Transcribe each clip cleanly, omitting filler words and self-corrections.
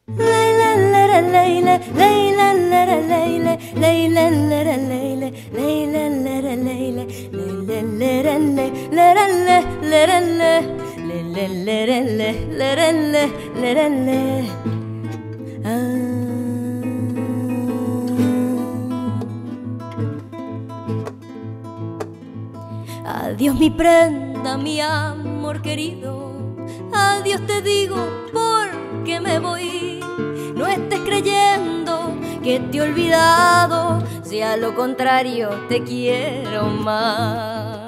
Leila lera leila, Leila lera leila, Leila lera leila, Leila lera leila, Leila lera le, lera le, lera le, lera lera le, lera le, lera le. Adiós mi prenda, mi amor querido, adiós te digo porque me voy. No estés creyendo que te he olvidado, si a lo contrario te quiero más.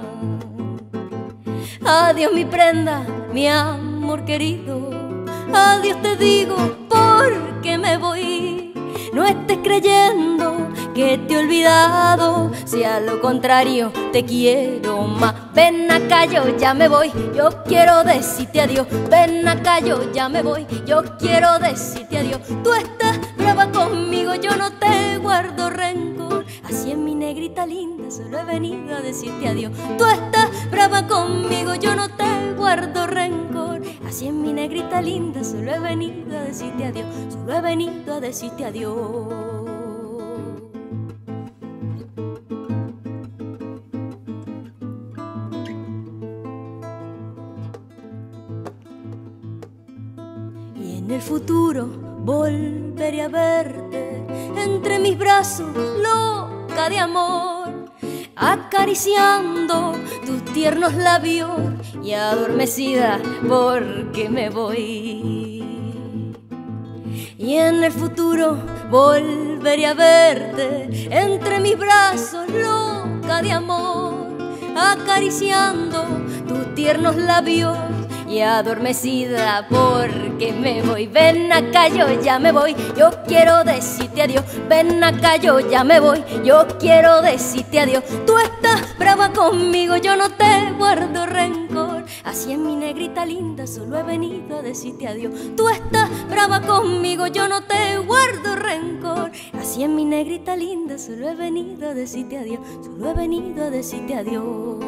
Adiós mi prenda, mi amor querido, adiós te digo porque me voy. No estés creyendo que te he olvidado, si a lo contrario te quiero más. Ven acá, yo ya me voy, yo quiero decirte adiós. Ven acá, yo ya me voy, yo quiero decirte adiós. Tú estás brava conmigo, yo no te guardo rencor. Así es mi negrita linda, solo he venido a decirte adiós. Tú estás brava conmigo, yo no te guardo rencor. Así es mi negrita linda, solo he venido a decirte adiós. Solo he venido a decirte adiós. Y en el futuro volveré a verte entre mis brazos, loca de amor, acariciando tus tiernos labios y adormecida porque me voy. Y en el futuro volveré a verte entre mis brazos, loca de amor, acariciando tus tiernos labios y adormecida porque me voy. Ven acá, yo ya me voy, yo quiero decirte adiós. Ven acá, yo ya me voy, yo quiero decirte adiós. Tú estás brava conmigo, yo no te guardo rencor. Así es mi negrita linda, solo he venido a decirte adiós. Tú estás brava conmigo, yo no te guardo rencor. Así es mi negrita linda, solo he venido a decirte adiós. Solo he venido a decirte adiós.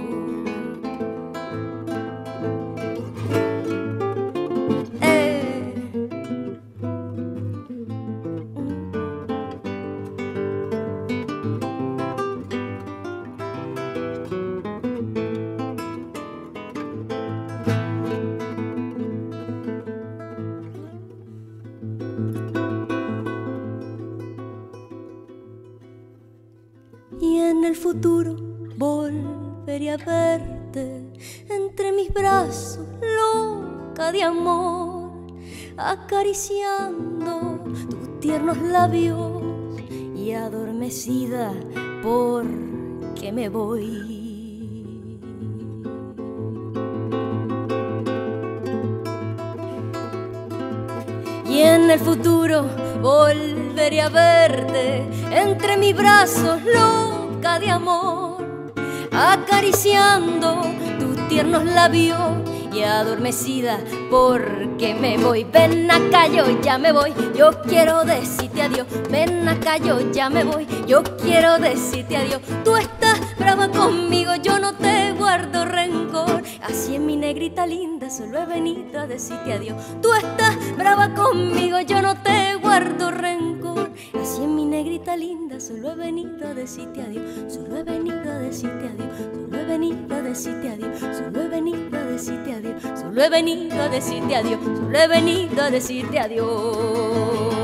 Y en el futuro volveré a verte entre mis brazos, loca de amor, acariciando tus tiernos labios y adormecida porque me voy. Y en el futuro volveré a verte entre mis brazos, loca de amor, acariciando tus tiernos labios y adormecida porque me voy. Ven acá, yo ya me voy, yo quiero decirte adiós. Ven acá, yo ya me voy, yo quiero decirte adiós. Tú estás brava conmigo, yo no te guardo rencor. Así es mi negrita linda, solo he venido a decirte adiós. Tú estás brava conmigo, yo no te guardo rencor. Así es mi negrita linda, solo he venido a decirte adiós. Solo he venido a decirte adiós. Solo he venido a decirte adiós. Solo he venido a decirte adiós. Solo he venido a decirte adiós. Solo he venido a decirte adiós.